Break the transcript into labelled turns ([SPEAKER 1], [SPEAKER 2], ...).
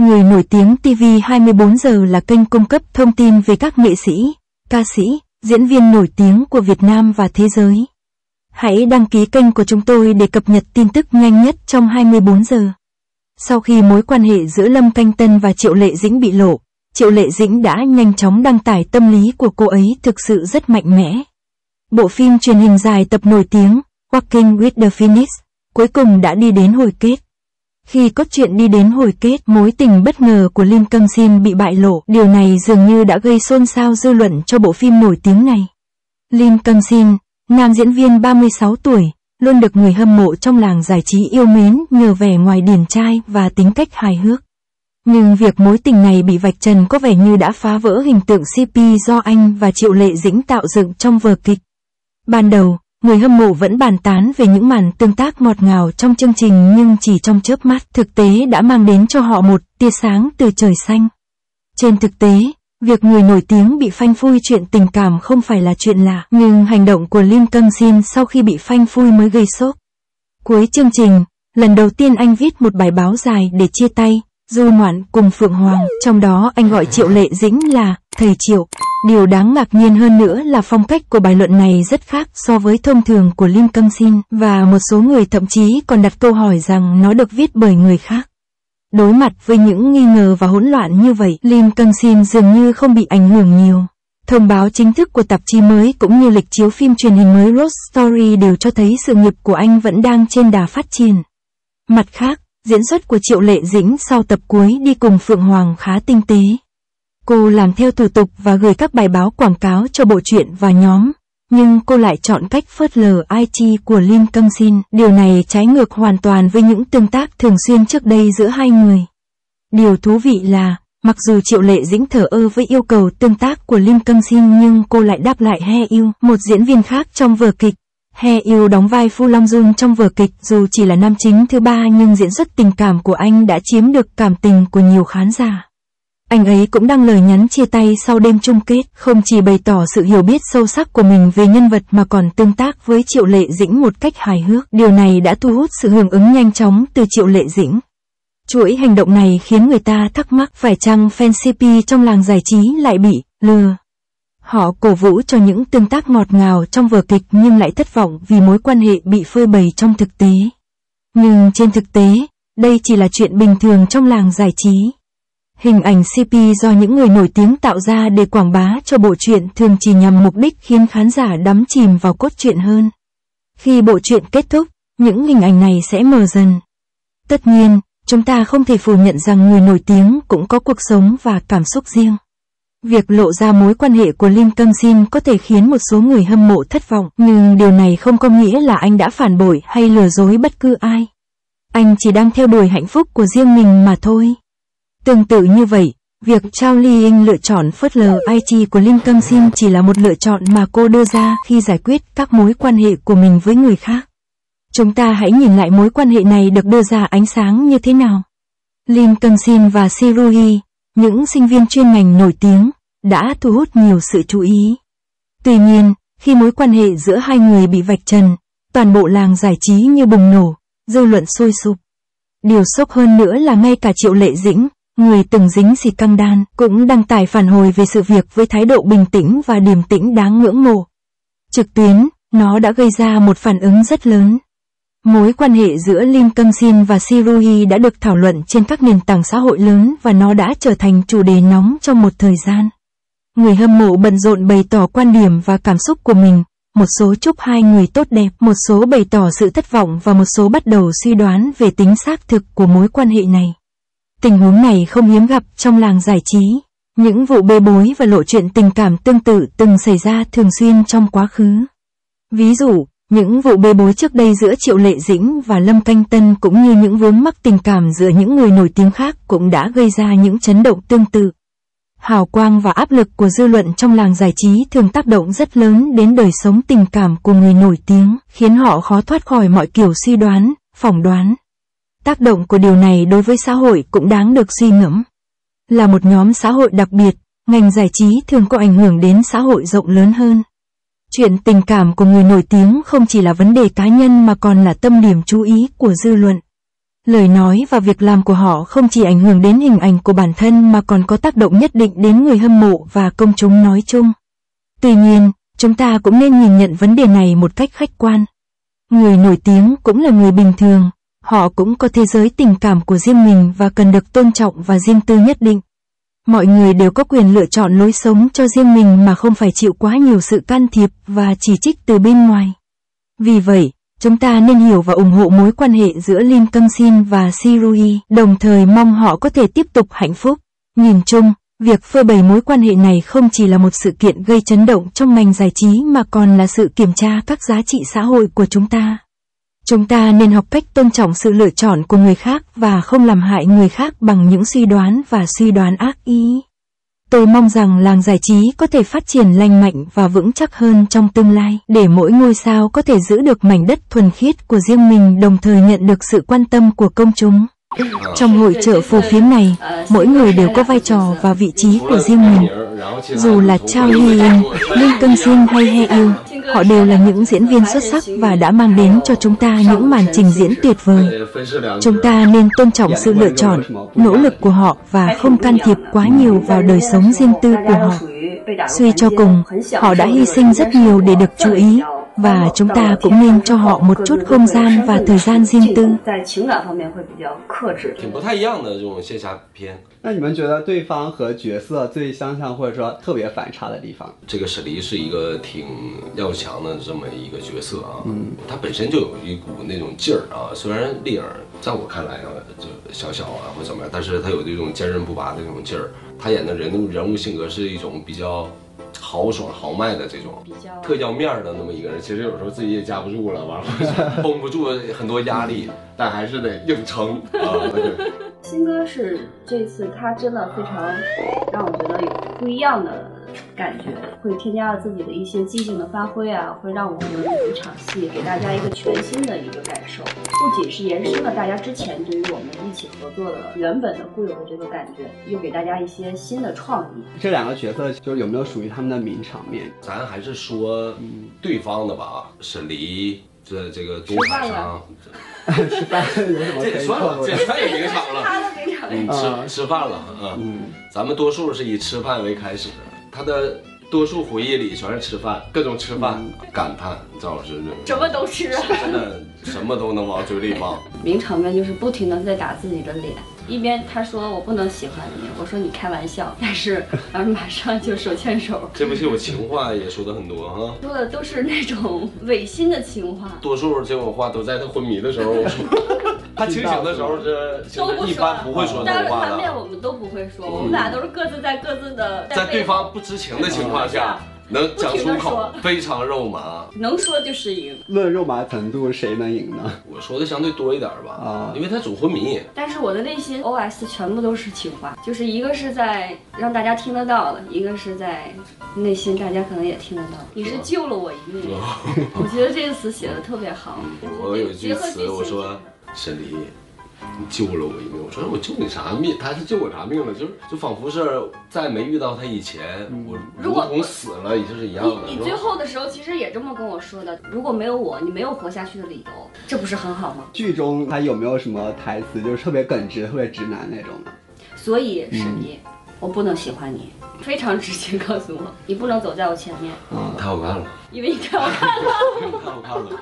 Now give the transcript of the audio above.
[SPEAKER 1] Người nổi tiếng TV 24 giờ là kênh cung cấp thông tin về các nghệ sĩ, ca sĩ, diễn viên nổi tiếng của Việt Nam và thế giới. Hãy đăng ký kênh của chúng tôi để cập nhật tin tức nhanh nhất trong 24 giờ. Sau khi mối quan hệ giữa Lâm Canh Tân và Triệu Lệ Dĩnh bị lộ, Triệu Lệ Dĩnh đã nhanh chóng đăng tải tâm lý của cô ấy thực sự rất mạnh mẽ. Bộ phim truyền hình dài tập nổi tiếng, Walking with the Phoenix, cuối cùng đã đi đến hồi kết. Khi cốt truyện đi đến hồi kết, mối tình bất ngờ của Lim Kang Sin bị bại lộ, điều này dường như đã gây xôn xao dư luận cho bộ phim nổi tiếng này. Lim Kang Sin, nam diễn viên 36 tuổi, luôn được người hâm mộ trong làng giải trí yêu mến nhờ vẻ ngoài điển trai và tính cách hài hước. Nhưng việc mối tình này bị vạch trần có vẻ như đã phá vỡ hình tượng CP do anh và Triệu Lệ Dĩnh tạo dựng trong vở kịch. Ban đầu, người hâm mộ vẫn bàn tán về những màn tương tác ngọt ngào trong chương trình, nhưng chỉ trong chớp mắt, thực tế đã mang đến cho họ một tia sáng từ trời xanh. Trên thực tế, việc người nổi tiếng bị phanh phui chuyện tình cảm không phải là chuyện lạ, nhưng hành động của Lim Kang Sin sau khi bị phanh phui mới gây sốc. Cuối chương trình, lần đầu tiên anh viết một bài báo dài để chia tay, du ngoạn cùng Phượng Hoàng, trong đó anh gọi Triệu Lệ Dĩnh là thầy Triệu. Điều đáng ngạc nhiên hơn nữa là phong cách của bài luận này rất khác so với thông thường của Lim Kang Sin, và một số người thậm chí còn đặt câu hỏi rằng nó được viết bởi người khác. Đối mặt với những nghi ngờ và hỗn loạn như vậy, Lim Kang Sin dường như không bị ảnh hưởng nhiều. Thông báo chính thức của tạp chí mới cũng như lịch chiếu phim truyền hình mới Rose Story đều cho thấy sự nghiệp của anh vẫn đang trên đà phát triển. Mặt khác, diễn xuất của Triệu Lệ Dĩnh sau tập cuối đi cùng Phượng Hoàng khá tinh tế. Cô làm theo thủ tục và gửi các bài báo quảng cáo cho bộ truyện và nhóm, nhưng cô lại chọn cách phớt lờ IG của Lim Kang Sin. Điều này trái ngược hoàn toàn với những tương tác thường xuyên trước đây giữa hai người. Điều thú vị là, mặc dù Triệu Lệ Dĩnh thờ ơ với yêu cầu tương tác của Lim Kang Sin, nhưng cô lại đáp lại He Yêu, một diễn viên khác trong vở kịch. He Yêu đóng vai Phu Long Jun trong vở kịch, dù chỉ là nam chính thứ ba nhưng diễn xuất tình cảm của anh đã chiếm được cảm tình của nhiều khán giả. Anh ấy cũng đăng lời nhắn chia tay sau đêm chung kết, không chỉ bày tỏ sự hiểu biết sâu sắc của mình về nhân vật mà còn tương tác với Triệu Lệ Dĩnh một cách hài hước. Điều này đã thu hút sự hưởng ứng nhanh chóng từ Triệu Lệ Dĩnh. Chuỗi hành động này khiến người ta thắc mắc phải chăng fan CP trong làng giải trí lại bị lừa. Họ cổ vũ cho những tương tác ngọt ngào trong vở kịch nhưng lại thất vọng vì mối quan hệ bị phơi bày trong thực tế. Nhưng trên thực tế, đây chỉ là chuyện bình thường trong làng giải trí. Hình ảnh CP do những người nổi tiếng tạo ra để quảng bá cho bộ truyện thường chỉ nhằm mục đích khiến khán giả đắm chìm vào cốt truyện hơn. Khi bộ truyện kết thúc, những hình ảnh này sẽ mờ dần. Tất nhiên, chúng ta không thể phủ nhận rằng người nổi tiếng cũng có cuộc sống và cảm xúc riêng. Việc lộ ra mối quan hệ của Lim Kang Sin có thể khiến một số người hâm mộ thất vọng, nhưng điều này không có nghĩa là anh đã phản bội hay lừa dối bất cứ ai. Anh chỉ đang theo đuổi hạnh phúc của riêng mình mà thôi. Tương tự như vậy, việc Chao Li-ying lựa chọn phớt lờ IG của Lim Kang Sin chỉ là một lựa chọn mà cô đưa ra khi giải quyết các mối quan hệ của mình với người khác. Chúng ta hãy nhìn lại mối quan hệ này được đưa ra ánh sáng như thế nào. Lim Kang Sin và Siruhi, những sinh viên chuyên ngành nổi tiếng, đã thu hút nhiều sự chú ý. Tuy nhiên, khi mối quan hệ giữa hai người bị vạch trần, toàn bộ làng giải trí như bùng nổ, dư luận sôi sục. Điều sốc hơn nữa là ngay cả Triệu Lệ Dĩnh, người từng dính scandal, cũng đăng tải phản hồi về sự việc với thái độ bình tĩnh và điềm tĩnh đáng ngưỡng mộ. Trực tuyến, nó đã gây ra một phản ứng rất lớn. Mối quan hệ giữa Lim Kang Sin và Siruhi đã được thảo luận trên các nền tảng xã hội lớn và nó đã trở thành chủ đề nóng trong một thời gian. Người hâm mộ bận rộn bày tỏ quan điểm và cảm xúc của mình, một số chúc hai người tốt đẹp, một số bày tỏ sự thất vọng và một số bắt đầu suy đoán về tính xác thực của mối quan hệ này. Tình huống này không hiếm gặp trong làng giải trí. Những vụ bê bối và lộ chuyện tình cảm tương tự từng xảy ra thường xuyên trong quá khứ. Ví dụ, những vụ bê bối trước đây giữa Triệu Lệ Dĩnh và Lâm Canh Tân cũng như những vướng mắc tình cảm giữa những người nổi tiếng khác cũng đã gây ra những chấn động tương tự. Hào quang và áp lực của dư luận trong làng giải trí thường tác động rất lớn đến đời sống tình cảm của người nổi tiếng, khiến họ khó thoát khỏi mọi kiểu suy đoán, phỏng đoán. Tác động của điều này đối với xã hội cũng đáng được suy ngẫm. Là một nhóm xã hội đặc biệt, ngành giải trí thường có ảnh hưởng đến xã hội rộng lớn hơn. Chuyện tình cảm của người nổi tiếng không chỉ là vấn đề cá nhân mà còn là tâm điểm chú ý của dư luận. Lời nói và việc làm của họ không chỉ ảnh hưởng đến hình ảnh của bản thân mà còn có tác động nhất định đến người hâm mộ và công chúng nói chung. Tuy nhiên, chúng ta cũng nên nhìn nhận vấn đề này một cách khách quan. Người nổi tiếng cũng là người bình thường, họ cũng có thế giới tình cảm của riêng mình và cần được tôn trọng và riêng tư nhất định. Mọi người đều có quyền lựa chọn lối sống cho riêng mình mà không phải chịu quá nhiều sự can thiệp và chỉ trích từ bên ngoài. Vì vậy, chúng ta nên hiểu và ủng hộ mối quan hệ giữa Lim Kang Shin và Siruhi, đồng thời mong họ có thể tiếp tục hạnh phúc. Nhìn chung, việc phơi bày mối quan hệ này không chỉ là một sự kiện gây chấn động trong ngành giải trí mà còn là sự kiểm tra các giá trị xã hội của chúng ta. Chúng ta nên học cách tôn trọng sự lựa chọn của người khác và không làm hại người khác bằng những suy đoán và suy đoán ác ý. Tôi mong rằng làng giải trí có thể phát triển lành mạnh và vững chắc hơn trong tương lai, để mỗi ngôi sao có thể giữ được mảnh đất thuần khiết của riêng mình đồng thời nhận được sự quan tâm của công chúng. Trong hội chợ phù phiếm này, mỗi người đều có vai trò và vị trí của riêng mình. Dù là Chao Hye-in, Lim Kang Shin hay Hae-il, họ đều là những diễn viên xuất sắc và đã mang đến cho chúng ta những màn trình diễn tuyệt vời. Chúng ta nên tôn trọng sự lựa chọn, nỗ lực của họ và không can thiệp quá nhiều vào đời sống riêng tư của họ. Suy cho cùng, họ đã hy sinh rất nhiều để được chú ý, và chúng ta cũng nên cho họ một chút không gian và thời gian riêng tư.
[SPEAKER 2] 挺不太一样的这种仙侠片。
[SPEAKER 3] 那你们觉得对方和角色最相像或者说特别反差的地方？
[SPEAKER 2] 这个沈黎是一个挺要强的这么一个角色啊，他本身就有一股那种劲儿啊。虽然丽颖在我看来啊，就小小啊或怎么样，但是他有这种坚韧不拔的那种劲儿。他演的人物性格是一种比较豪爽豪迈的这种特要面的那么一个人，其实有时候自己也架不住了，完了绷不住很多压力，但还是得硬撑啊。
[SPEAKER 4] 新哥是这次他真的非常让我觉得有不一样的感觉，会添加了自己的一些即兴的发挥啊，会让我们一场戏给大家一个全新的一个感受，不仅是延伸了大家之前对于我们一起合作的原本的固有的这个感觉，又给大家一些新的创意。
[SPEAKER 3] 这两个角色就是有没有属于他们的名场面？
[SPEAKER 2] 咱还是说对方的吧，沈黎这个中海上。
[SPEAKER 3] 吃饭有什么？
[SPEAKER 2] 这也算了，这也算有名场了。
[SPEAKER 4] 他的名场
[SPEAKER 2] 吃饭了啊。咱们多数是以吃饭为开始，他的多数回忆里全是吃饭，各种吃饭，感叹赵老师
[SPEAKER 4] 什么都吃啊，
[SPEAKER 2] 真的什么都能往嘴里放。
[SPEAKER 4] 名场面就是不停的在打自己的脸。一边他说我不能喜欢你，我说你开玩笑，但是马上就手牵手。
[SPEAKER 2] 这部戏我情话也说的很多哈，
[SPEAKER 4] 说的都是那种违心的情话，
[SPEAKER 2] 多数这种话都在他昏迷的时候说，他清醒的时候是一般不会说这种话的。当着他面
[SPEAKER 4] 我们都不会说，我们俩都是各自在各自的
[SPEAKER 2] 在对方不知情的情况下。能讲出口，非常肉麻，
[SPEAKER 4] 能说就是赢。
[SPEAKER 3] 论肉麻程度，谁能赢呢？
[SPEAKER 2] 我说的相对多一点吧，因为他总昏迷。
[SPEAKER 4] 但是我的内心 OS 全部都是情话，就是一个是在让大家听得到的，一个是在内心大家可能也听得到。你是救了我一命，我觉得这个词写的特别好。
[SPEAKER 2] 我有一句词，我说沈黎。你救了我一命，我说我救你啥命？他是救我啥命了？就仿佛是在没遇到他以前，我如同死了，也就是一样的。
[SPEAKER 4] 你最后的时候其实也这么跟我说的，如果没有我，你没有活下去的理由，这不是很好吗？
[SPEAKER 3] 剧中他有没有什么台词就是特别耿直、特别直男那种的？
[SPEAKER 4] 所以沈黎，我不能喜欢你，非常直接告诉我，你不能走在我前面。
[SPEAKER 2] 太好看了，
[SPEAKER 4] 因为你太好看了，
[SPEAKER 2] 太好看了。